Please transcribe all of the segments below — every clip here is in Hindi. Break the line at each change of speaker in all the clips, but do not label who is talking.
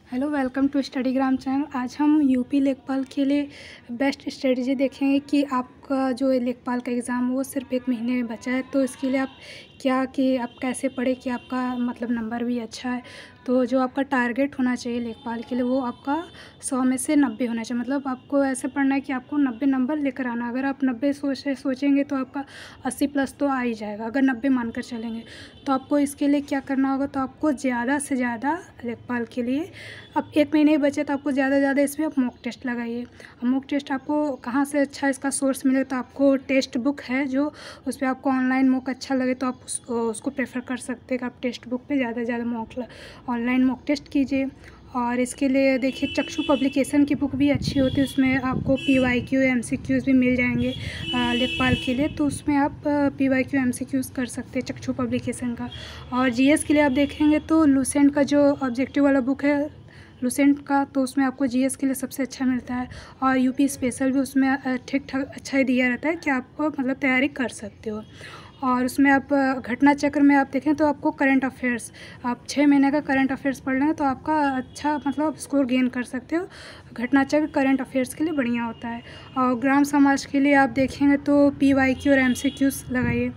Hello, welcome to Studygram channel. आज हम यूपी लेखपाल के लिए बेस्ट स्ट्रेटजी देखेंगे कि आपका जो लेखपाल का एग्ज़ाम वो सिर्फ 1 महीने में बचा है, तो इसके लिए आप आप कैसे पढ़ें कि आपका मतलब नंबर भी अच्छा है। तो जो आपका टारगेट होना चाहिए लेखपाल के लिए वो आपका 100 में से 90 होना चाहिए। मतलब आपको ऐसे पढ़ना है कि आपको 90 नंबर लेकर आना। अगर आप 90 सोचेंगे तो आपका 80 प्लस तो आ ही जाएगा, अगर 90 मानकर चलेंगे। तो आपको इसके लिए क्या करना होगा, तो आपको ज़्यादा से ज़्यादा लेखपाल के लिए अब 1 महीने ही बचे, तो आपको ज़्यादा से ज़्यादा इसमें आप मॉक टेस्ट लगाइए। मॉक टेस्ट आपको कहाँ से अच्छा इसका सोर्स मिले, तो आपको टेक्स्ट बुक है जो उस पर आपको ऑनलाइन मॉक अच्छा लगे तो आप उसको प्रेफर कर सकते हैं कि आप टेक्स्ट बुक पे ज़्यादा से ज़्यादा ऑनलाइन मॉक टेस्ट कीजिए। और इसके लिए देखिए चक्षु पब्लिकेशन की बुक भी अच्छी होती है, उसमें आपको PYQ MCQs भी मिल जाएंगे लेखपाल के लिए, तो उसमें आप PYQ MCQs कर सकते हैं चक्षु पब्लिकेशन का। और GS के लिए आप देखेंगे तो लूसेंट का जो ऑब्जेक्टिव वाला बुक है लूसेंट का, तो उसमें आपको GS के लिए सबसे अच्छा मिलता है। और यूपी स्पेशल भी उसमें ठीक ठाक अच्छा ही दिया रहता है कि आप मतलब तैयारी कर सकते हो। और उसमें आप घटना चक्र में आप देखें तो आपको करंट अफेयर्स, आप 6 महीने का करंट अफेयर्स पढ़ लें तो आपका अच्छा मतलब स्कोर गेन कर सकते हो। घटना चक्र करंट अफेयर्स के लिए बढ़िया होता है। और ग्राम समाज के लिए आप देखेंगे तो PYQ और MCQs लगाइए।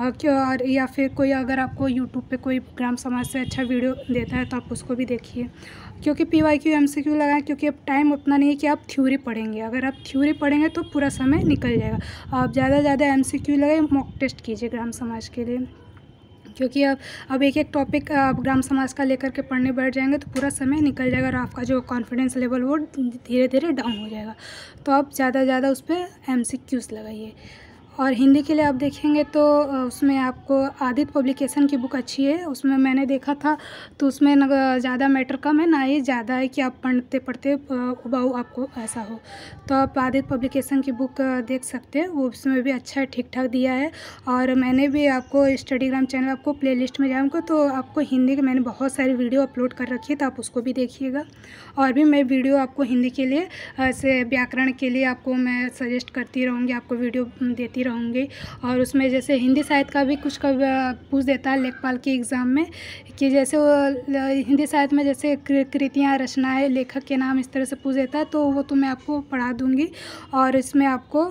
और या फिर कोई अगर आपको यूट्यूब पे कोई ग्राम समाज से अच्छा वीडियो देता है तो आप उसको भी देखिए, क्योंकि PYQ MCQ लगाएं, क्योंकि अब टाइम उतना नहीं है कि आप थ्योरी पढ़ेंगे। अगर आप थ्योरी पढ़ेंगे तो पूरा समय निकल जाएगा। आप ज़्यादा से ज़्यादा MCQ लगाए, मॉक टेस्ट कीजिए ग्राम समाज के लिए, क्योंकि अब एक एक टॉपिक आप ग्राम समाज का लेकर के पढ़ने बैठ जाएंगे तो पूरा समय निकल जाएगा और आपका जो कॉन्फिडेंस लेवल वो धीरे धीरे डाउन हो जाएगा। तो आप ज़्यादा से ज़्यादा उस पर MCQs लगाइए। और हिंदी के लिए आप देखेंगे तो उसमें आपको आदित्य पब्लिकेशन की बुक अच्छी है। उसमें मैंने देखा था तो उसमें न ज़्यादा मैटर कम है, ना ही ज़्यादा है कि आप पढ़ते पढ़ते उबाऊ आपको ऐसा हो। तो आप आदित्य पब्लिकेशन की बुक देख सकते हैं, वो उसमें भी अच्छा है, ठीक ठाक दिया है। और मैंने भी आपको स्टडीग्राम चैनल आपको प्लेलिस्ट में जाऊँगा तो आपको हिंदी के मैंने बहुत सारी वीडियो अपलोड कर रखी है, तो आप उसको भी देखिएगा। और भी मैं वीडियो आपको हिंदी के लिए ऐसे व्याकरण के लिए आपको मैं सजेस्ट करती रहूँगी, आपको वीडियो देती रहूँगी। और उसमें जैसे हिंदी साहित्य का भी कुछ पूछ देता है लेखपाल के एग्ज़ाम में, कि जैसे वो हिंदी साहित्य में जैसे कृतियाँ, रचनाएँ, लेखक के नाम इस तरह से पूछ देता है, तो वो तो मैं आपको पढ़ा दूँगी। और इसमें आपको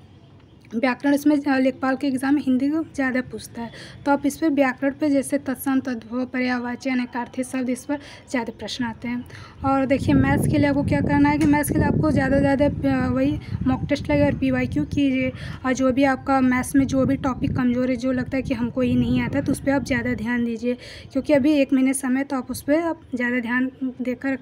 व्याकरण, इसमें लेखपाल के एग्ज़ाम में हिंदी को ज़्यादा पूछता है, तो आप इस पर व्याकरण पे जैसे तत्सम, तद्भव, पर्यायवाची, अनेकार्थी शब्द, इस पर ज़्यादा प्रश्न आते हैं। और देखिए मैथ्स के लिए आपको क्या करना है कि मैथ्स के लिए आपको ज़्यादा से ज़्यादा वही मॉक टेस्ट लगे और PYQ कीजिए। और जो भी आपका मैथ्स में जो भी टॉपिक कमज़ोर है, जो लगता है कि हमको ये नहीं आता, तो उस पर आप ज़्यादा ध्यान दीजिए, क्योंकि अभी 1 महीने समय, तो आप उस पर आप ज़्यादा ध्यान देकर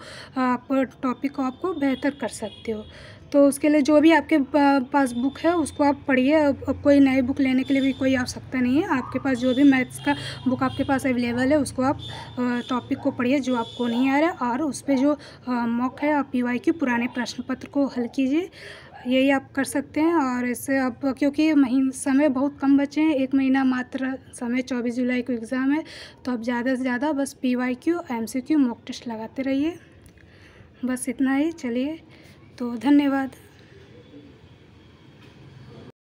आपको टॉपिक को आपको बेहतर कर सकते हो। तो उसके लिए जो भी आपके पास बुक है उसको आप पढ़िए। अब कोई नई बुक लेने के लिए भी कोई आवश्यकता नहीं है, आपके पास जो भी मैथ्स का बुक आपके पास अवेलेबल है उसको आप टॉपिक को पढ़िए जो आपको नहीं आ रहा है, और उस पर जो मॉक है आप PYQ पुराने प्रश्न पत्र को हल कीजिए। यही आप कर सकते हैं। और इससे अब क्योंकि समय बहुत कम बचे हैं, 1 महीना मात्र समय, 24 जुलाई को एग्ज़ाम है, तो आप ज़्यादा से ज़्यादा बस PYQ MCQ मॉक टेस्ट लगाते रहिए। बस इतना ही, चलिए तो धन्यवाद।